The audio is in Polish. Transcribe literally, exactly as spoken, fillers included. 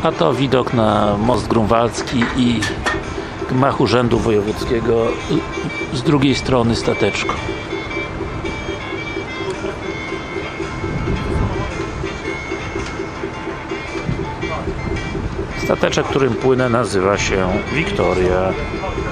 A to widok na most grunwaldzki i gmach Urzędu Wojewódzkiego z drugiej strony stateczką. Stateczek, którym płynę, nazywa się Wiktoria.